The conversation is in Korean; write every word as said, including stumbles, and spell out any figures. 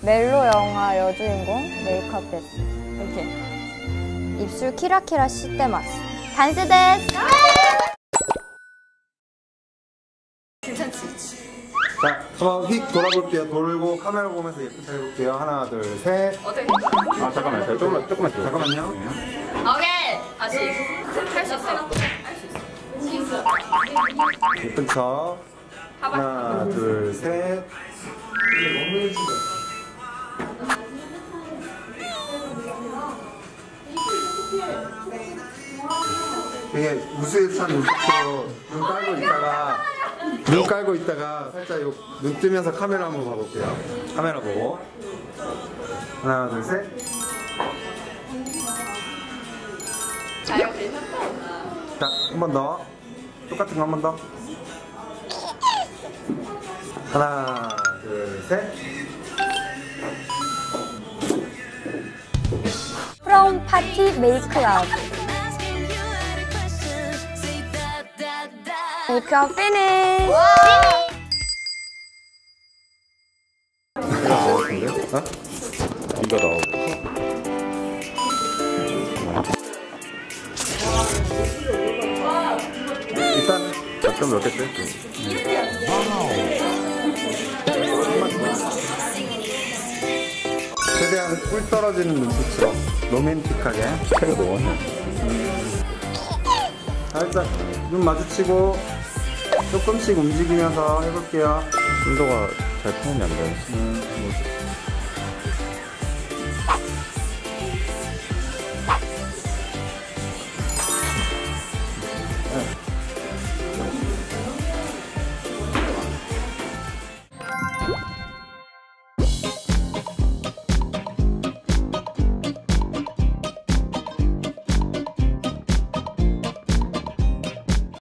멜로 영화 여주인공 메이크업 데스. 이렇게 입술 키라키라 시떼마스 단스 데스. 괜찮지? 자, 한번 휙 돌아볼게요. 돌고 카메라 보면서 예쁘게 해볼게요. 하나, 둘, 셋. 어떻게? 아 잠깐만, 조금만 조금만 더. 잠깐만요. 오케이. 다시. 할 수 있어. 할 수 있어. 예쁜 척. 하나, 둘, 셋. 되게 우수해찬 눈빛으로 눈 깔고 있다가 눈 깔고 있다가 살짝 요, 눈 뜨면서 카메라 한번 봐볼게요. 카메라 보고 하나, 둘, 셋. 자, 이렇게. 자, 한 번 더. 똑같은 거 한 번 더. 하나, 둘, 셋. 프롬 파티 메이크업. 메이크업 피니쉬. 어? 이거 넣어. 일단 약간 몇 개 뜰? 최대한 꿀 떨어지는 눈빛으로 로맨틱하게. 차이가 너무 많네. 살짝 눈 마주치고 조금씩 움직이면서 해볼게요. 순도가 잘 표현이 안 돼. 음.